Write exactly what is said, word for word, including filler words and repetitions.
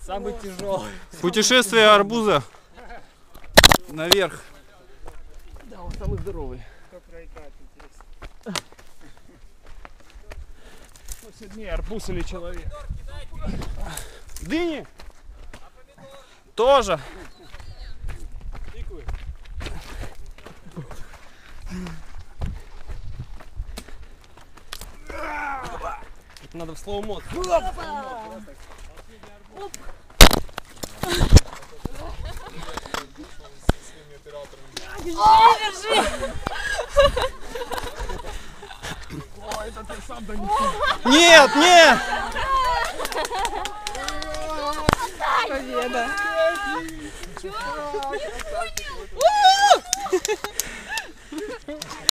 Самый тяжелый. Путешествие арбуза наверх. Да, он самый здоровый. Кто проиграет, интересно. Кто сильнее, арбуз или человек? Дыни? Тоже. Тыквы. Это надо в слоумо. Держи, Ой, это ты сам донеси. Нет, нет! Победа.